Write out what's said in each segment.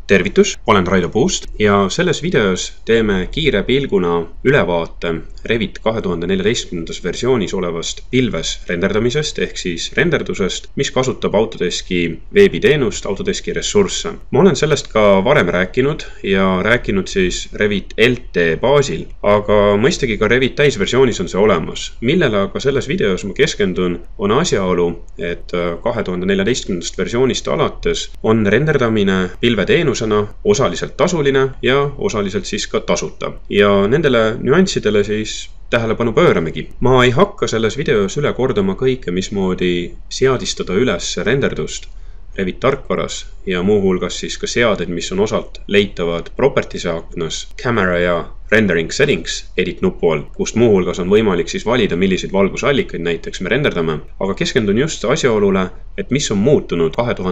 Tervitus, olen Raido Puust ja selles videos teeme kiire pilguna ülevaate Revit 2014. versioonis olevast pilves renderdamisest ehk siis renderdusest, mis kasutab Autodeski veebiteenust, Autodeski ressursse. Ma olen sellest ka varem rääkinud ja rääkinud siis Revit LT baasil, aga mõistagi ka Revit täisversioonis on see olemas. Millele aga selles videos ma keskendun on asjaolu, et 2014. versioonist alates on renderdamine pilveteenusena osaliselt tasuline ja osaliselt siis ka tasuta. Ja nendele nüanssidele siis tähelepanu pööramegi. Ma ei hakka selles videos üle kordama kõike, mismoodi seadistada üles renderdust Revit tarkvaras ja muuhulgas siis ka seaded, mis on osalt leitavad Properties'e aknas Camera ja Rendering Settings edit nupu all, kust muuhulgas on võimalik siis valida, milliseid valgusallikaid näiteks me renderdame, aga keskendun just asjaolule, et mis on muutunud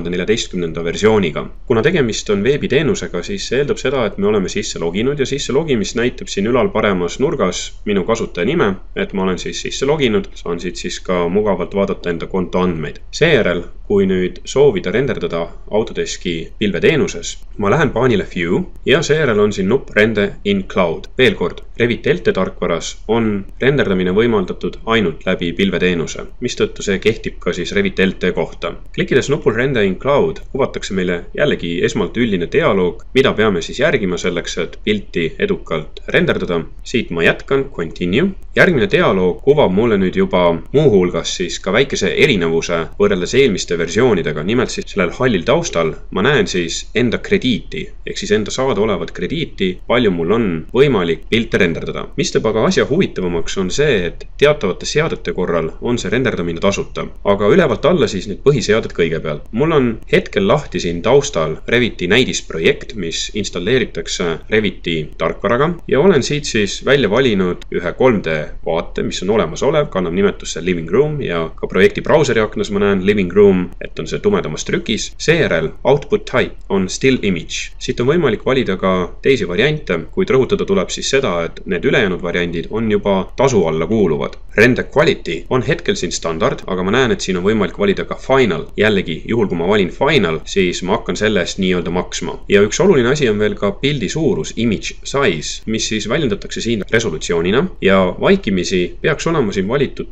2014. versiooniga. Kuna tegemist on veebiteenusega, siis see eeldab seda, et me oleme sisse loginud ja sisse logimist näitab siin ülal paremas nurgas minu kasutaja nime, et ma olen siis sisse loginud, saan siit siis ka mugavalt vaadata enda kontoandmeid. Seejärel, kui nüüd soovida renderdada Autodeski pilveteenuses, ma lähen paanile View ja seejärel on siin nupp Render in Cloud. Veel kord, Revit LT tarkvaras on renderdamine võimaldatud ainult läbi pilveteenuse, mistõttu see kehtib ka siis Revit LT kohta. Klikkides nupul Render in Cloud kuvatakse meile jällegi esmalt üldine dialoog, mida peame siis järgima selleks, et pilti edukalt renderdada. Siit ma jätkan, Continue. Järgmine dialoog kuvab mulle nüüd juba muuhulgas siis ka väikese erinevuse võrreldes eelmiste versioonidega. Nimelt siis sellel hallil taustal ma näen siis enda krediiti, ehk siis enda saada olevat krediiti, palju mul on võimalik pilte renderdada. Mis teeb aga asja huvitavamaks on see, et teatavate seadete korral on see renderdamine tasuta. Aga ülevalt alla siis need põhiseaded kõigepealt. Mul on hetkel lahti siin taustal Reviti näidisprojekt, mis installeeritakse Reviti tarkvaraga ja olen siit siis välja valinud ühe 3D vaate, mis on olemasolev, kannab nimetusse Living Room ja ka projekti brauseri aknas ma näen Living Room, et on see tumedamas trükis. Seejärel Output Type on Still Image. Siit on võimalik valida ka teisi variante, kuid rõhutada tuleb siis seda, et need ülejäänud variandid on juba tasu alla kuuluvad. Render Quality on hetkel siin standard, aga ma näen, et siin on võimalik valida ka Final. Jällegi, juhul kui ma valin Final, siis ma hakkan selle eest nii-öelda maksma. Ja üks oluline asi on veel ka pildi suurus, Image Size, mis siis väljendatakse siin resolutsioonina ja vaikimisi peaks olema siin valitud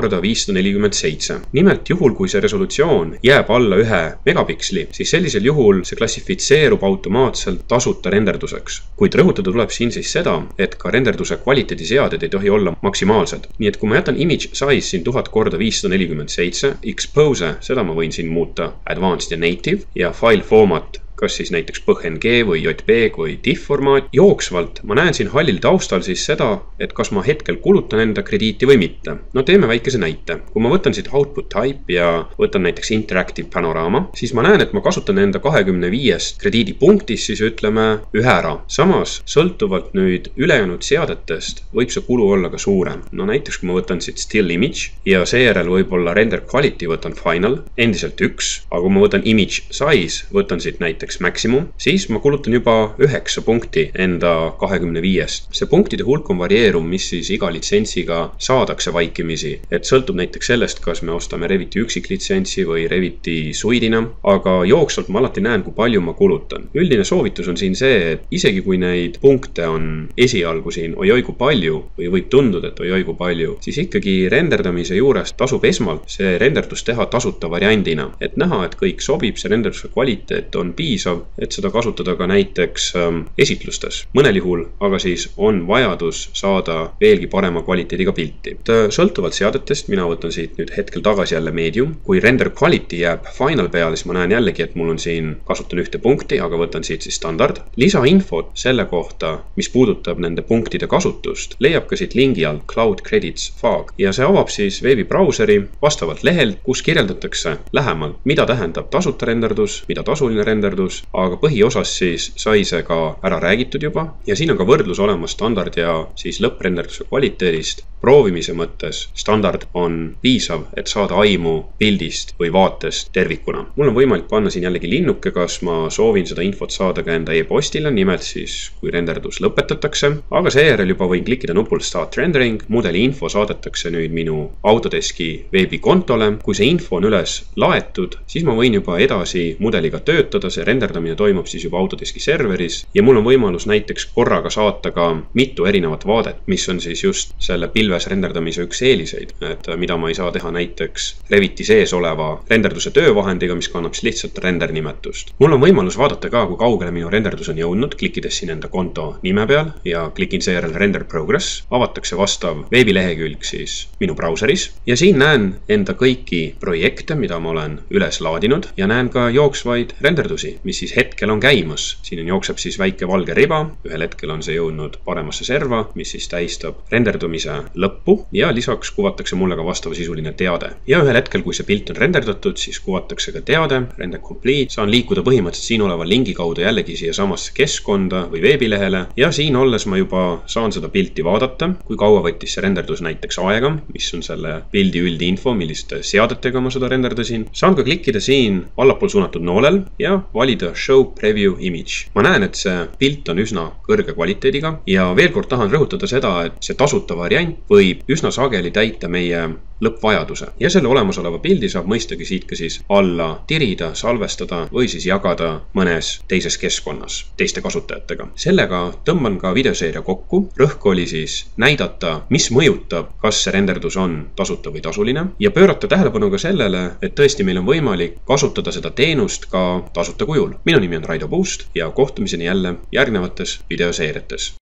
1000x547. Nimelt juhul, kui see resolutsioon jääb alla 1 megapiksli, siis sellisel juhul see klassifitseerub automaatselt tasuta renderduseks. Kuid rõhutada tuleb siin siis seda, et ka renderduse kvaliteediseaded ei tohi olla maksimaalsed. Nii et kui ma jätan image size siin 1000x547, expose, seda ma võin siin muuta advanced ja native ja file format, kas siis näiteks PNG või JPEG või TIFF formaat. Jooksvalt ma näen siin hallil taustal siis seda, et kas ma hetkel kulutan enda krediiti või mitte. No teeme väikese näite. Kui ma võtan siit Output Type ja võtan näiteks Interactive Panorama, siis ma näen, et ma kasutan enda 25 krediidipunktist siis ütleme ühe ära. Samas, sõltuvalt nüüd ülejäänud seadetest võib see kulu olla ka suurem. No näiteks kui ma võtan siit Still Image ja seejärel võib-olla Render Quality võtan Final, endiselt 1, aga kui ma võtan Image Size, võtan siit näiteks Maximum, siis ma kulutan juba 9 punkti enda 25. See punktide hulk on varieeruv, mis siis iga litsentsiga saadakse vaikimisi. Et sõltub näiteks sellest, kas me ostame Reviti üksiklitsentsi või Reviti suidina, aga jooksvalt ma alati näen, kui palju ma kulutan. Üldine soovitus on siin see, et isegi kui neid punkte on esialgu siin oi kui palju või võib tunduda, et oi kui palju, siis ikkagi renderdamise juures tasub esmalt see renderdus teha tasuta variandina. Et näha, et kõik sobib, see renderduse kvaliteet on piisav, et seda kasutada ka näiteks esitlustes. Mõnel juhul aga siis on vajadus saada veelgi parema kvaliteediga pilti. Sõltuvalt seadetest, mina võtan siit nüüd hetkel tagasi jälle medium. Kui render quality jääb final peale, siis ma näen jällegi, et mul on siin, kasutan 1 punkti, aga võtan siit siis standard. Lisainfot selle kohta, mis puudutab nende punktide kasutust, leiab ka siit lingi all Cloud Credits FAQ ja see avab siis veebibrauseri vastavalt lehelt, kus kirjeldatakse lähemalt, mida tähendab tasuta renderdus, mida tasuline renderdus, aga põhiosas siis sai see ka ära räägitud juba ja siin on ka võrdlus olemas standard ja siis lõpprenderduse kvaliteedist. proovimise mõttes standard on piisav, et saada aimu pildist või vaatest tervikuna. Mul on võimalik panna siin jällegi linnuke, kas ma soovin seda infot saada ka enda e-postile, nimelt siis kui renderdus lõpetatakse, aga seejärel juba võin klikkida nupul Start Rendering, mudeli info saadetakse nüüd minu Autodeski veebikontole. Kui see info on üles laetud, siis ma võin juba edasi mudeliga töötada, see renderdamine toimub siis juba Autodeski serveris ja mul on võimalus näiteks korraga saata ka mitu erinevat vaadet, mis on siis just selle pilves renderdamise üks eeliseid, et mida ma ei saa teha näiteks Reviti sees oleva renderduse töövahendiga, mis kannab siis lihtsalt render nimetust. Mul on võimalus vaadata ka, kui kaugele minu renderdus on jõudnud, klikkides siin enda konto nime peal ja klikin seejärel Render Progress, avatakse vastav veebilehekülg siis minu brauseris ja siin näen enda kõiki projekte, mida ma olen üles laadinud ja näen ka jooksvaid renderdusi, mis siis hetkel on käimas. Siin jookseb siis väike valge riba, ühel hetkel on see jõudnud paremasse serva, mis siis tähistab renderdumise lõppu ja lisaks kuvatakse mulle ka vastavasisuline teade. Ja ühel hetkel, kui see pilt on renderdatud, siis kuvatakse ka teade, render complete, saan liikuda põhimõtteliselt siin oleva lingi kaudu jällegi siia samasse keskkonda või veebilehele ja siin olles ma juba saan seda pilti vaadata, kui kaua võttis see renderdus näiteks aega, mis on selle pildi üldinfo, milliste seadetega ma seda renderdasin. Saan ka klikkida siin allapool suunatud noolel ja valida Show Preview Image. Ma näen, et see pilt on üsna kõrge kvaliteediga ja veel kord tahan rõhutada seda, et see tasuta variant võib üsna sageli täita meie lõppvajaduse ja selle olemasoleva pildi saab mõistagi siit ka siis alla tirida, salvestada või siis jagada mõnes teises keskkonnas teiste kasutajatega. Sellega tõmban ka videoseeria kokku. Rõhk oli siis näidata, mis mõjutab, kas see renderdus on tasuta või tasuline ja pöörata tähelepanu ka sellele, et tõesti meil on võimalik kasutada seda teenust ka tasuta kujul. Minu nimi on Raido Puust ja kohtumiseni jälle järgnevates videoseeriates.